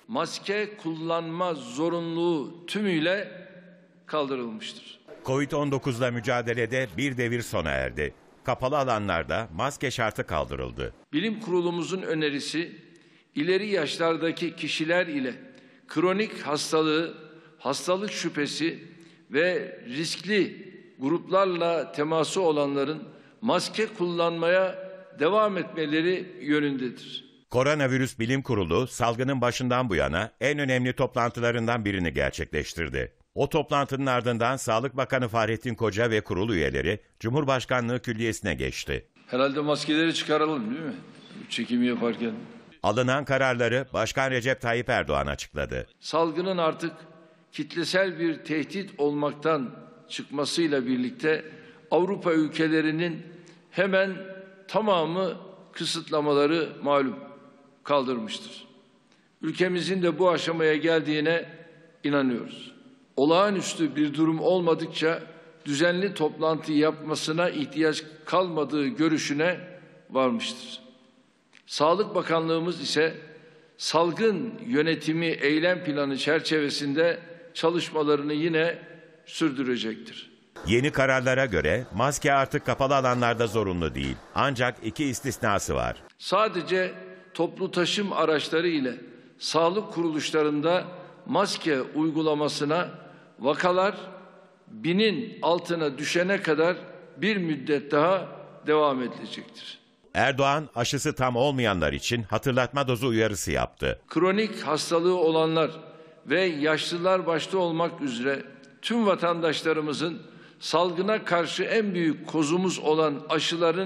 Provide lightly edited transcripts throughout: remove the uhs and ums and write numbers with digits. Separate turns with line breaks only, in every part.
Maske kullanma zorunluluğu tümüyle kaldırılmıştır.
Covid-19'la mücadelede bir devir sona erdi. Kapalı alanlarda maske şartı kaldırıldı.
Bilim kurulumuzun önerisi, ileri yaşlardaki kişiler ile kronik hastalığı, hastalık şüphesi ve riskli gruplarla teması olanların maske kullanmaya devam etmeleri yönündedir.
Koronavirüs Bilim Kurulu salgının başından bu yana en önemli toplantılarından birini gerçekleştirdi. O toplantının ardından Sağlık Bakanı Fahrettin Koca ve kurul üyeleri Cumhurbaşkanlığı Külliyesi'ne geçti.
Herhalde maskeleri çıkaralım değil mi? Çekimi yaparken.
Alınan kararları Başkan Recep Tayyip Erdoğan açıkladı.
Salgının artık kitlesel bir tehdit olmaktan çıkmasıyla birlikte Avrupa ülkelerinin hemen tamamı kısıtlamaları malum kaldırmıştır. Ülkemizin de bu aşamaya geldiğine inanıyoruz. Olağanüstü bir durum olmadıkça düzenli toplantı yapmasına ihtiyaç kalmadığı görüşüne varmıştır. Sağlık Bakanlığımız ise salgın yönetimi eylem planı çerçevesinde çalışmalarını yine sürdürecektir.
Yeni kararlara göre maske artık kapalı alanlarda zorunlu değil. Ancak iki istisnası var.
Sadece toplu taşım araçları ile sağlık kuruluşlarında maske uygulamasına vakalar 1000'in altına düşene kadar bir müddet daha devam edilecektir.
Erdoğan aşısı tam olmayanlar için hatırlatma dozu uyarısı yaptı.
Kronik hastalığı olanlar ve yaşlılar başta olmak üzere tüm vatandaşlarımızın salgına karşı en büyük kozumuz olan aşıların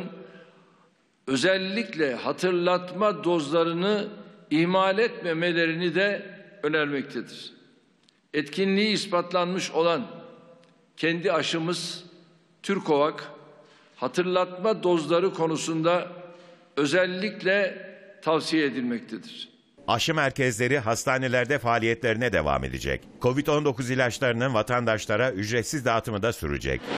özellikle hatırlatma dozlarını ihmal etmemelerini de önermektedir. Etkinliği ispatlanmış olan kendi aşımız Türkovak hatırlatma dozları konusunda özellikle tavsiye edilmektedir.
Aşı merkezleri hastanelerde faaliyetlerine devam edecek. Covid-19 ilaçlarının vatandaşlara ücretsiz dağıtımı da sürecek.